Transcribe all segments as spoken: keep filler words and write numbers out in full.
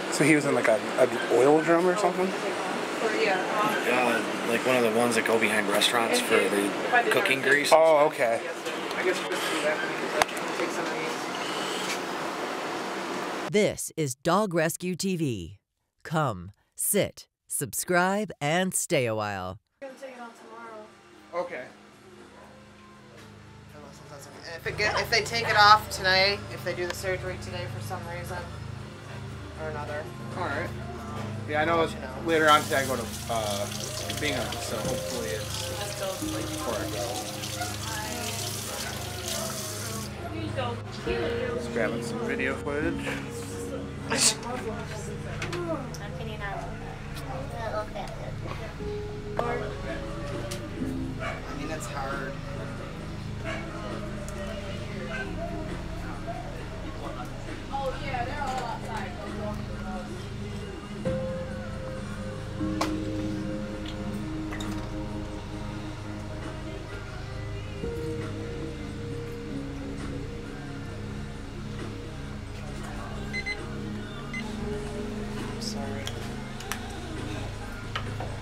So he was in like a, an oil drum or something? Uh, like one of the ones that go behind restaurants for the cooking grease. Oh, okay. This is Dog Rescue T V. Come, sit, subscribe, and stay a while. I'm gonna take it on tomorrow. Okay. If, it get, if they take it off today, if they do the surgery today for some reason or another. Alright. Yeah, I know, You know. later on today I go to uh, Bingham, so hopefully it's before I go. Just grabbing some video footage. I mean, it's hard. Oh yeah, they're all outside. I'm sorry.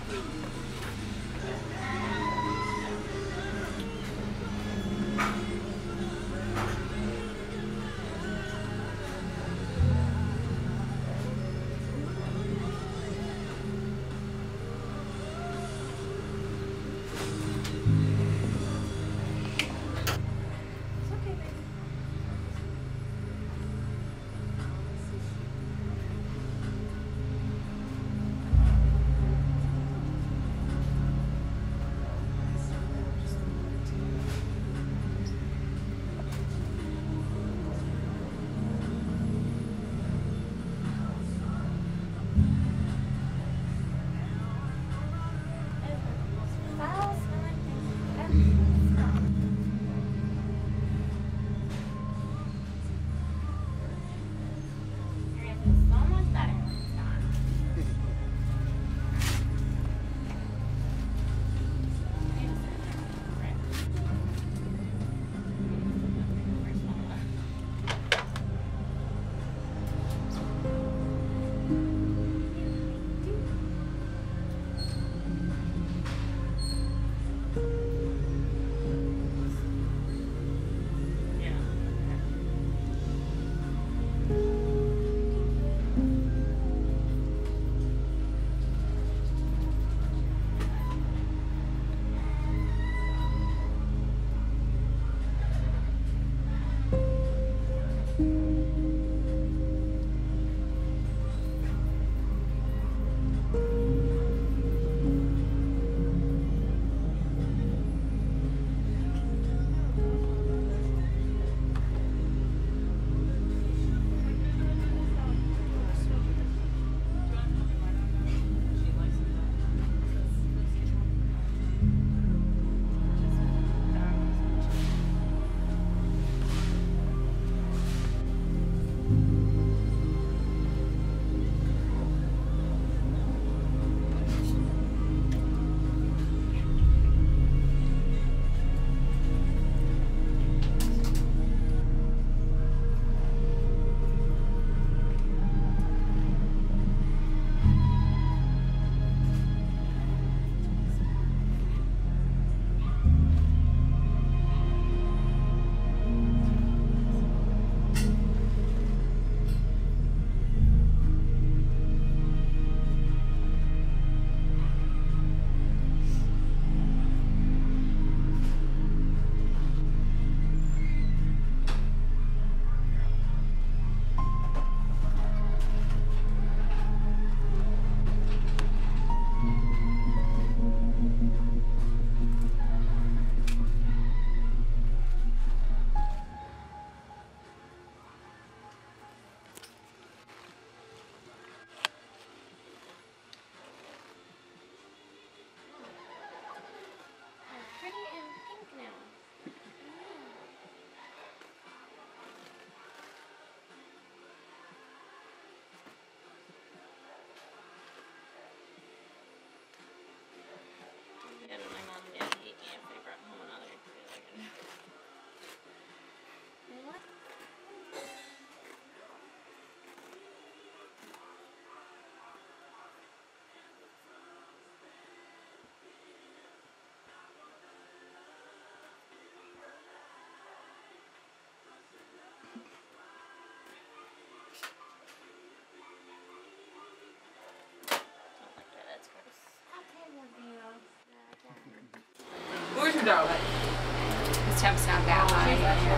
No. His temp's not that high.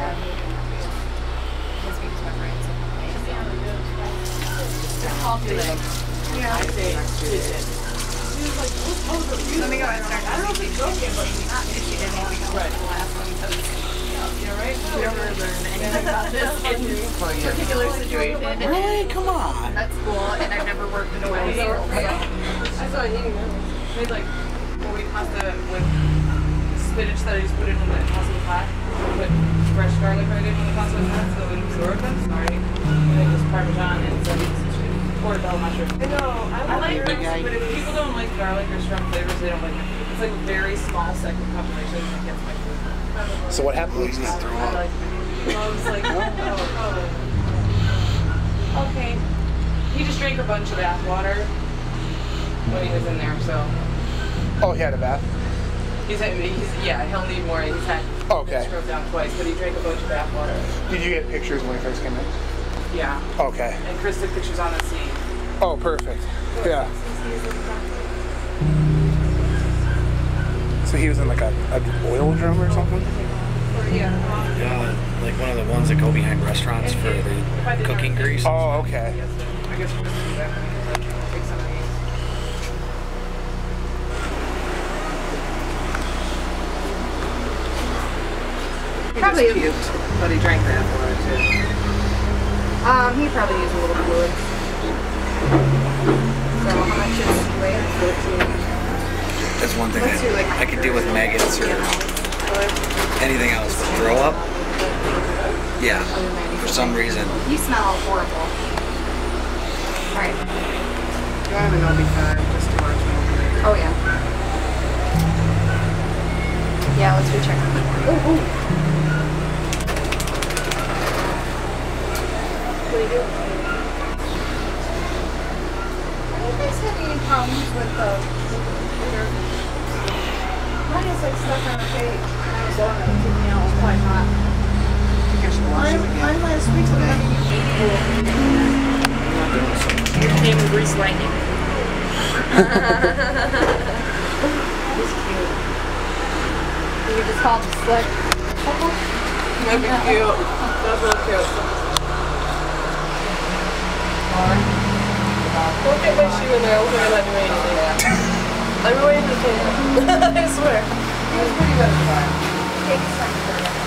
His beats went right to Just call too late. Yeah. I say let me go and start. I don't know if he broke it, but not if she didn't want to go right. The last one because you're right. We don't really learn anything about this particular situation. Really? Come on. That's cool, and I've never worked in a wedding. I saw it eating them. Made like well, we pasta with spinach that I just put in the pasta was hot. Put fresh garlic right in when the pasta was hot, so it absorbed them. Sorry. And then just Parmesan and some portobello mushroom. I know. I, I like it, but if people don't like garlic or strong flavors, they don't like it. It's like a very small second combination against my food. So what happened? Please not throw I up. like it. I was like, oh, oh. Okay. He just drank a bunch of bath water when he was in there, so. Oh, he had a bath? He's, he's yeah, he'll need more. He's had okay. Scrubbed down twice, but he drank a bunch of bath water. Did you get pictures when he first came in? Yeah. Okay. And Chris took pictures on the scene. Oh, perfect. Yeah. So he was in like a, a oil drum or something? Yeah. Yeah, like one of the ones that go behind restaurants for the cooking grease. Oh, okay. I guess we'll just do that. Take some of these. He Probably just puked, but he drank that water too. Um, he probably used a little fluid. So how much is he weigh? fourteen. That's one thing Let's do, like, I, I could deal with maggots or anything else, but throw up? Yeah, for some reason. You smell horrible. Alright. You want an O B five, just to watch me. Oh yeah. Yeah, let's recheck on that. Oh, oh. What do you do? Are you guys having any problems with the computer? Mine is like stuck on a page. I was on it, keeping me out, it was quite hot. I guess you wash it again. Mine last week was having Your name is Grease Lightning. He's cute. You could just call him Slick. That'd be cute. That's really cute. Don't get my shoe in there. I was gonna let me wait anything. Let me wait anything. I swear. He was pretty good at the time. Take a second for that.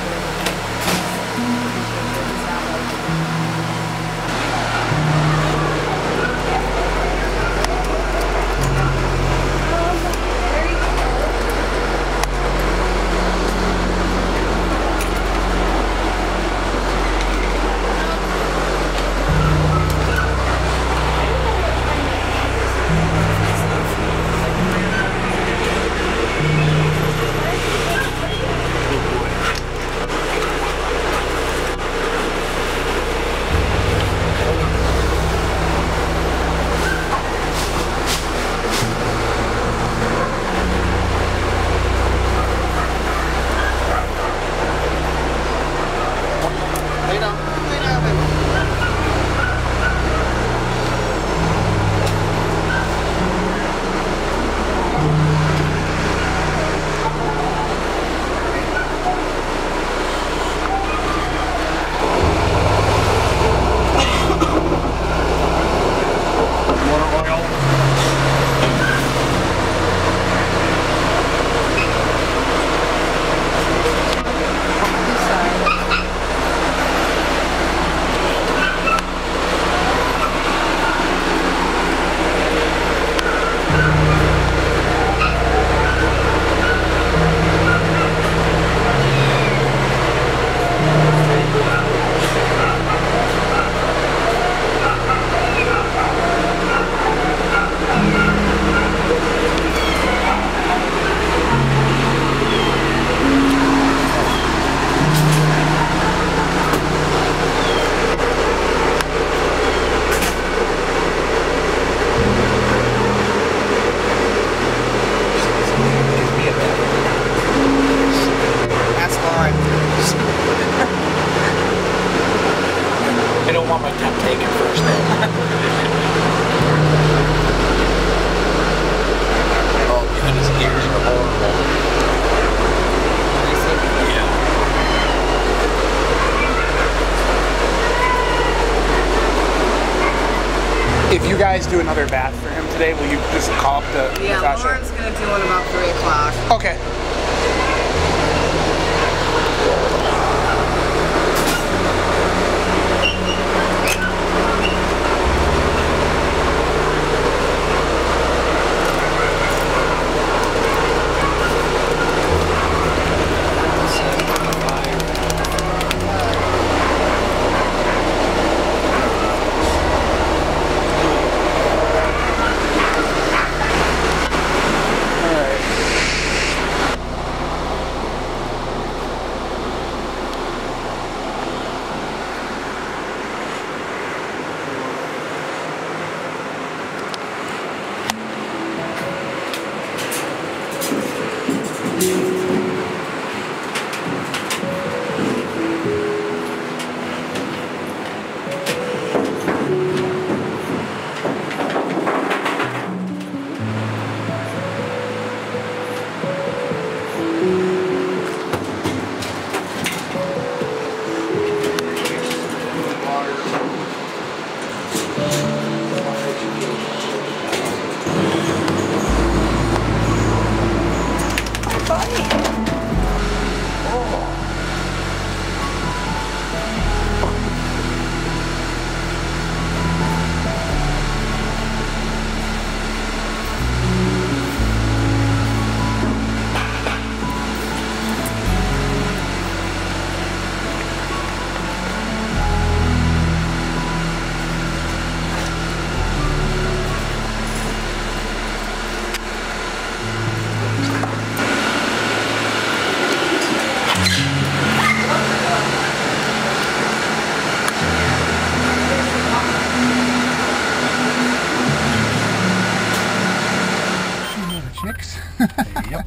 want my temp taken first then. Oh, and his ears are horrible. if you guys do another bath for him today, will you just call up the Yeah, Natasha? Lauren's gonna do one about three o'clock. Okay. Yep.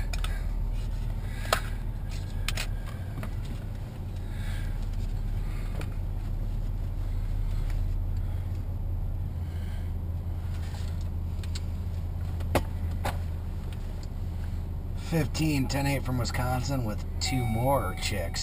Fifteen, ten eight from Wisconsin with two more chicks.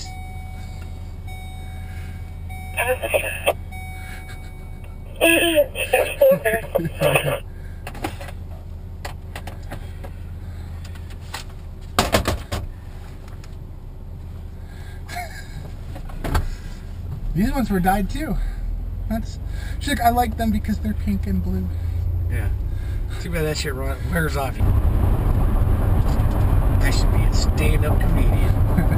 These ones were dyed too. That's shit. I like them because they're pink and blue. Yeah. Too bad that shit wears off. I should be a stand-up comedian.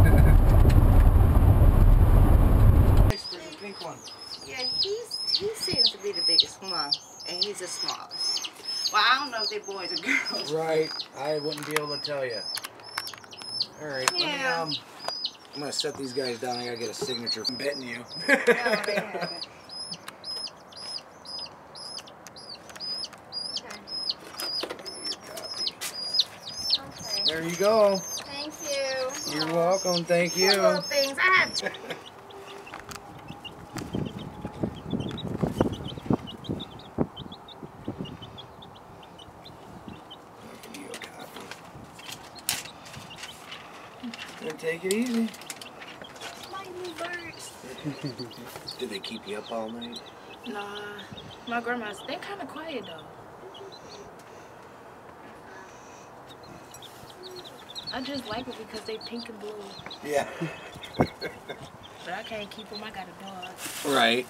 Pink one. Yeah, he's he seems to be the biggest one, and he's the smallest. Well, I don't know if they're boys or girls. Right. I wouldn't be able to tell you. All right. Yeah. Let me, um, I'm gonna set these guys down. I gotta get a signature from betting you. No, they haven't. Okay. There you go. Thank you. You're welcome. Thank you. Poor little things. I have. Take it easy. My new birds. Do they keep you up all night? Nah, my grandma's, they're kind of quiet though. I just like it because they pink and blue. Yeah. But I can't keep them, I got a dog. Right.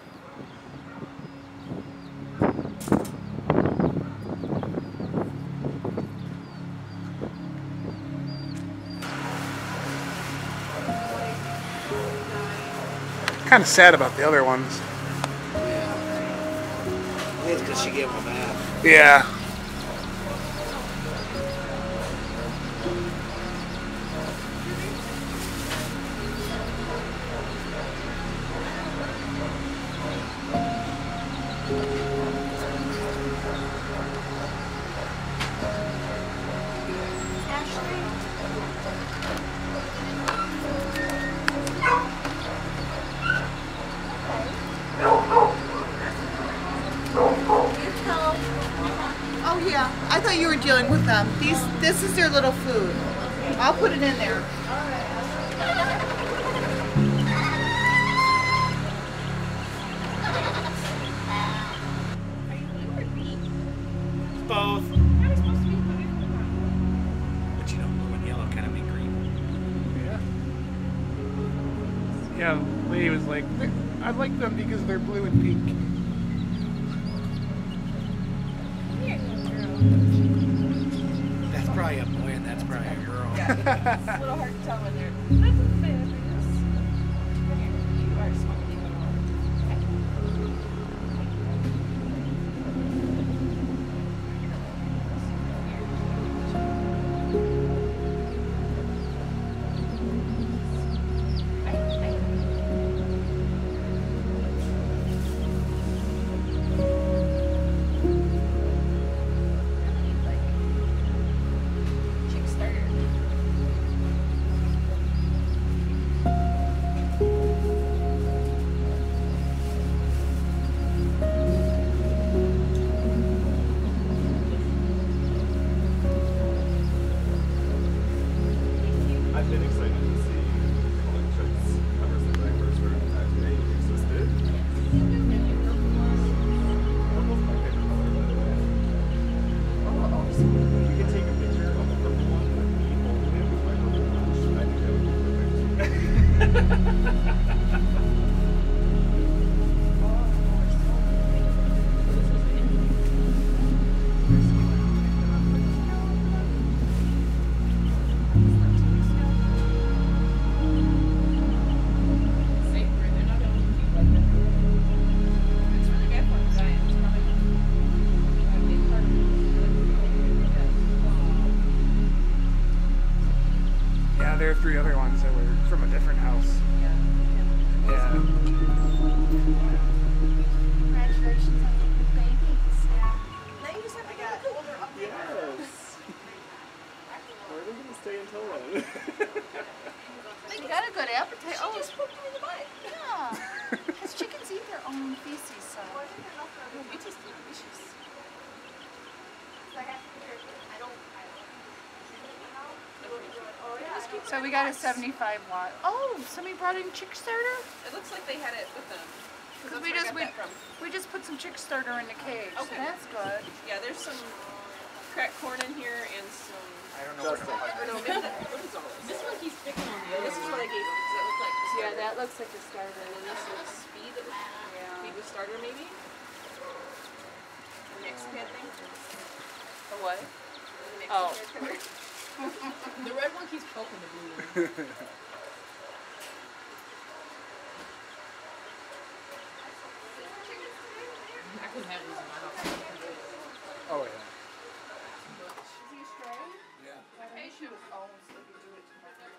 Kind of sad about the other ones. Yeah. It's because she gave him a bath. Yeah. Oh yeah, I thought you were dealing with them. These, this is their little food. I'll put it in there. He was like, I like them because they're blue and pink. That's probably a boy and that's probably a girl. Yeah, it's a little hard to tell when they're. That's a bit of you are smoking a little. I've been excited to see electrics ever since I first heard that they existed. Purple's my favorite color, by the way. You can take a picture of the purple one with me holding it with my purple watch. I think that would be Yeah, there are three other ones that were from a different house. Yeah. Congratulations on the babies. Yeah. Now you just have to get older up there. Yes. Where are they going to stay until then? They got a good appetite. Oh, just put them in the butt. Yeah. Because chickens eat their own feces, so. We just eat fishes. So we got a seventy-five watt. Oh, somebody brought in chick starter? It looks like they had it with them. Because we just we, we just put some chick starter in the cage. Okay. So that's good. Yeah, there's some cracked corn in here and some. I don't know what Justin. Or no, maybe that, what is all this? This one he's picking on the other. This is what I gave him because that looked like. The Yeah, that looks like a starter. And then this is speed. That looks, Yeah. speed with starter maybe. The Mexican thing. The what? The Oh. Mexican The red one keeps poking the blue one. I couldn't have these in my house. Oh, yeah. Is he stray? Yeah. Hey, shoot. Oh, so you do it tomorrow.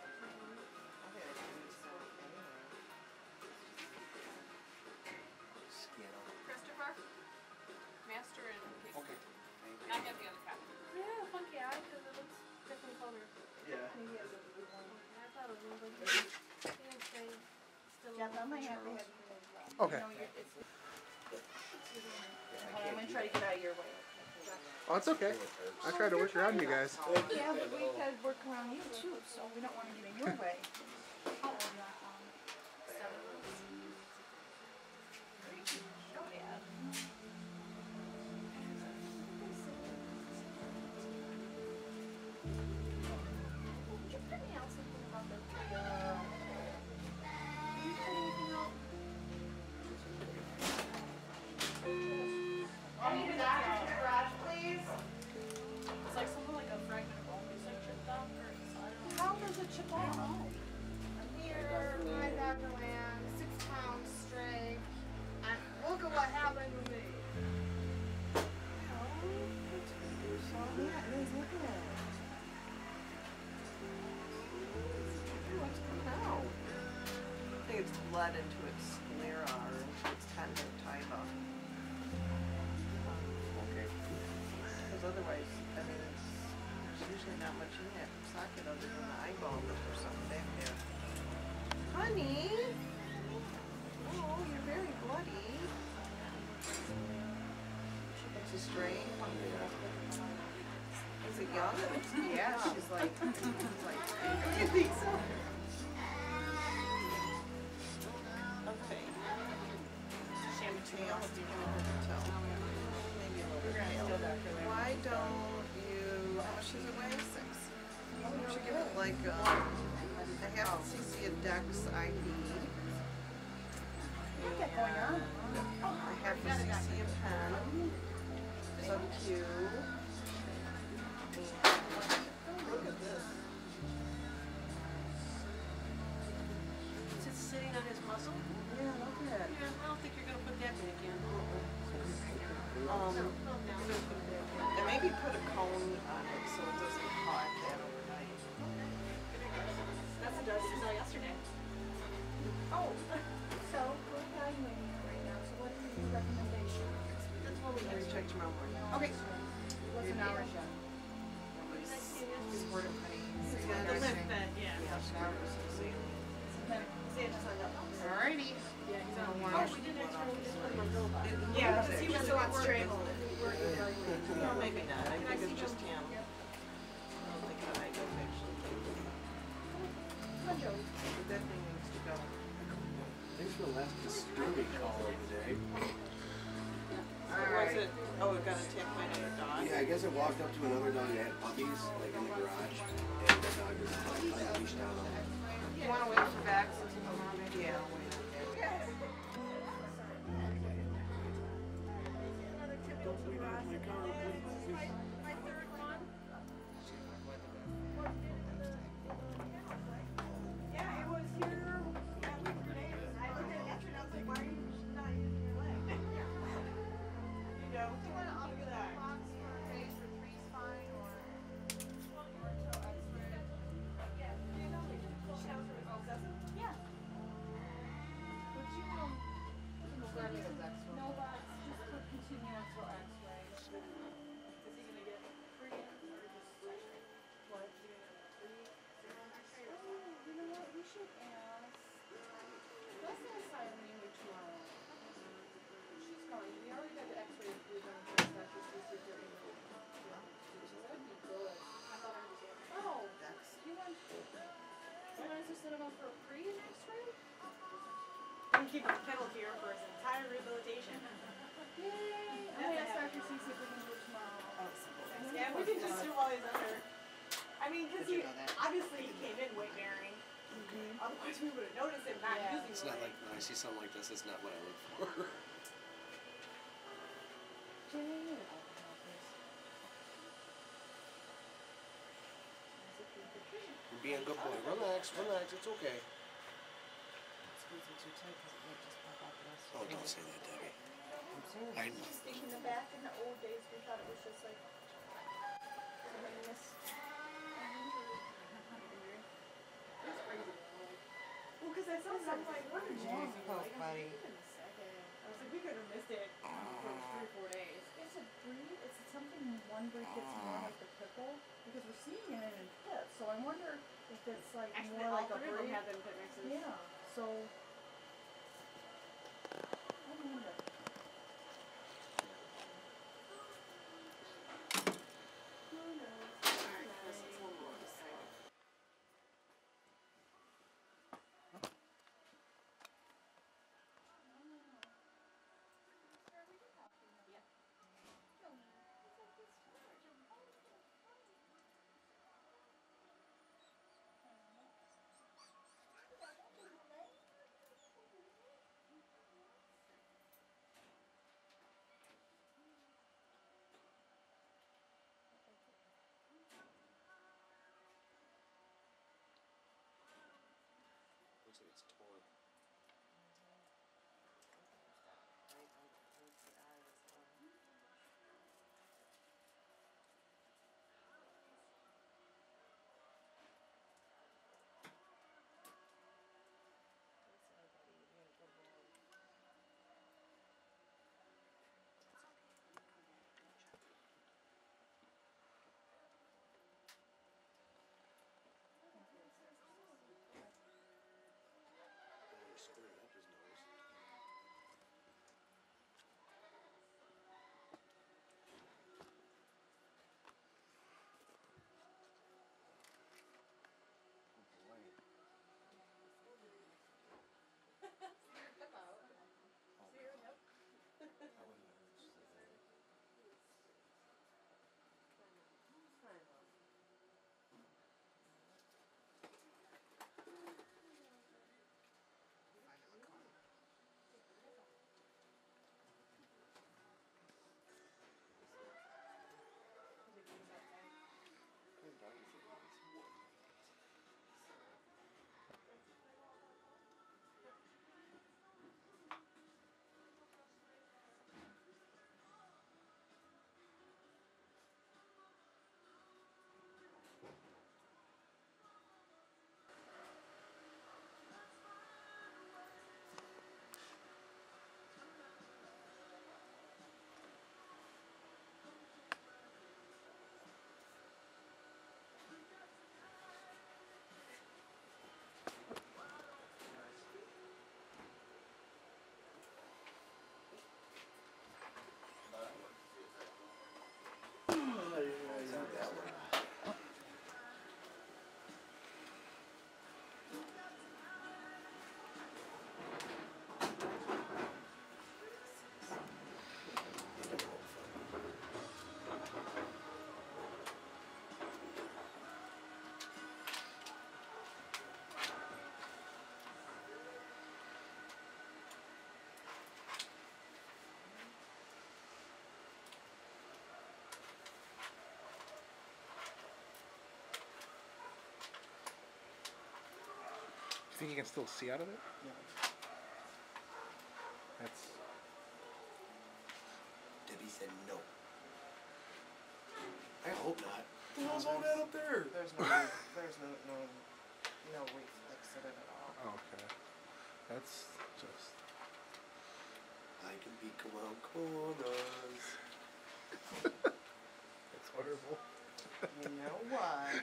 Skittle. Christopher, Master, and Okay. I have the other copy. Yeah, funky eye because it looks different color. Yeah. Maybe he has a blue one. I thought it was a little bit. He didn't say still yeah, I'm gonna have to have you. Okay. No, you're, it's, I'm gonna try to get out of your way. Oh, it's okay. I try to work around you guys. Yeah, but we gotta work around you too, so we don't want to get in your way. How old are you? Um, seven. Oh yeah. It's like something like a fragment of bone piece like chipped off, or so I don't know. How does it chip off? Here, my Doctor Land, six pounds stray. And look at what happened to me. What's coming out? I think it's bled into its sclera or into its conjunctiva. Okay. Because otherwise, I mean, it's, there's usually not much in that socket other than the eyeball, but there's something back there. Honey! Oh, you're very bloody. It's a stray. Is it young? Yeah, she's like, like, do you think so? Okay. Chamois tail, do you want to tell? Maybe a little bit pale. Why don't you, how much does it weigh? Six. Why don't you give it like a, a half cc of Dex I V? going on. I have the C C a pen. So cute. Look at this. Is it sitting on his muzzle? Yeah, look at it. Yeah, I don't think you're gonna put that back in. Um, and maybe put a cone on it so it doesn't hot that overnight. That's the dust you saw yesterday. Oh, so we're evaluating it right now. So what is your recommendation? That's what we Let's check tomorrow morning. Okay. What's an hour show? Squirt of honey. The lift bed, yeah. Yeah, squirt of saline. Alrighty. Yeah, he's on One. Oh, we did actually, we just put him on robot. Yeah, because he was so unstable. No, maybe not. I think it's just him. I don't think that I do actually. But that thing needs to go. Thanks for the last disturbing call of the day. Was it? Oh, it got attacked by another dog? Yeah, I guess I walked up to another dog that had puppies, like in the garage, and the dog was like unleashed on them. You want to wait for Vax until tomorrow, maybe? Yeah, I'll wait. Yeah, it was here that week or day. I looked at it yesterday and I was like, why are you not using your leg? You know, so I'll do that. Yeah. Would you, um, no box, just put continuous or X-ray. Is he gonna get free or just what? Is he gonna get free? Oh, you know what, we should ask, let's ask Irene tomorrow. She's going, we already got the X-ray approved on the first doctor, so see if they're able to. So that'd be good. I thought I was there. Oh, you want, you want us to send him up for a free X-ray? We can keep the kennel here for his entire rehabilitation. Yay! I'm gonna ask Doctor C see if we can do it tomorrow. Yeah, we can just do while he's under. I mean, because he, obviously he came in weight bearing. Otherwise we would have noticed him not Yeah. using It's the not leg. like when I see something like this, it's not what I look for. Jay, You're being a good boy. Relax, relax, it's okay. Squeeze it too tight because it might just pop out the rest. Oh, don't say that, Debbie. I know. just thinking the back in the old days, we thought it was just like, somebody missed an injury. It's crazy. Well, because I saw something like, what did you do? Oh, buddy. I was like, we could have missed it for three or four days. Is it breed? Is it something one breed gets more like the pipple? Because we're seeing it in pits, so I wonder if it's like Actually, more all like a three of them breed. have them pit mixes. Yeah, so. I wonder. Who knows? Alright, this is one more this side. think you can still see out of it? No. That's. Debbie said no. I hope not. The hell's all that up there? There's no, there's no, no, no reflex in it at all. Oh, okay. That's just. I can peek around corners. That's horrible. You know what?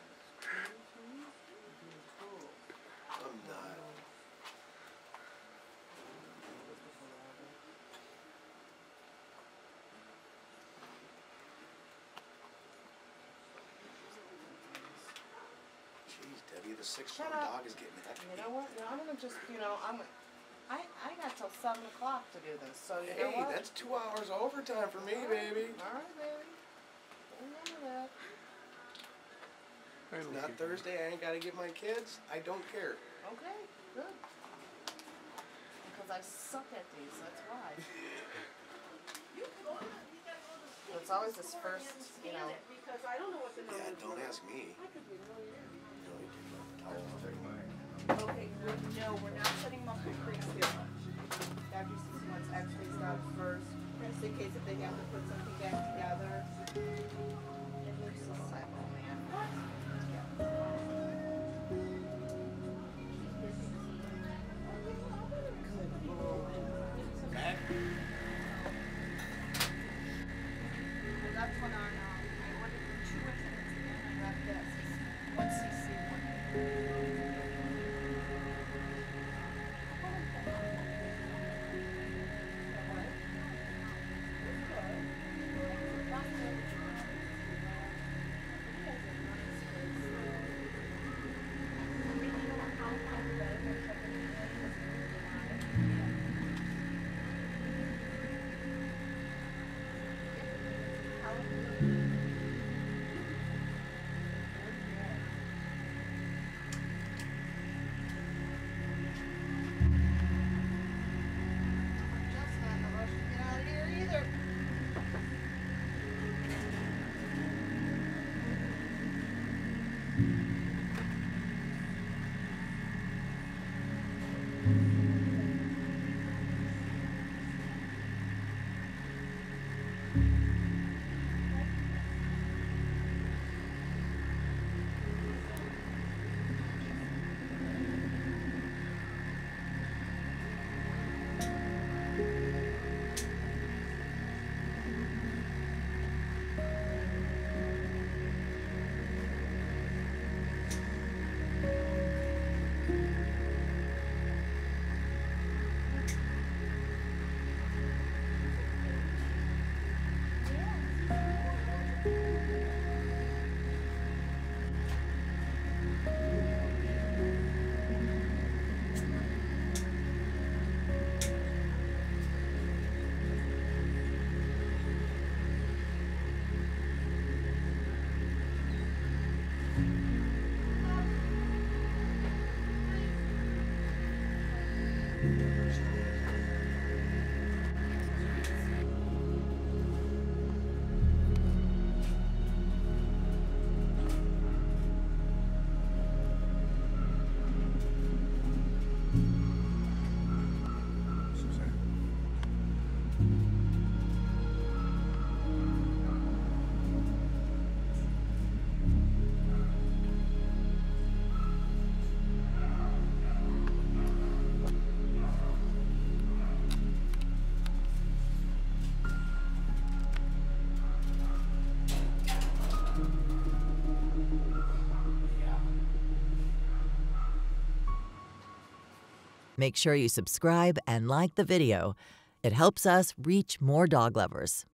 I'm not. Jeez, Debbie, the six-pound dog is getting after You me. know what? No, I'm gonna just, you know, I'm. I I got till seven o'clock to do this, so you Hey, know what? that's two hours overtime for me, baby. All right, baby. Remember that. It's not Thursday. I ain't got to get my kids. I don't care. Okay, good. Because I suck at these, that's why. It's always this first, you know. Because I don't know what the Yeah, don't ask me. Okay, we're- no, we're not setting them up for pre-still. After C C wants X-rays done first, just in case if they have to put something back together. And there's a cycle, man. Back. I left one on, um, I ordered two instruments and I left this. One C C, one. Just not in a rush to get out of here either. Make sure you subscribe and like the video. It helps us reach more dog lovers.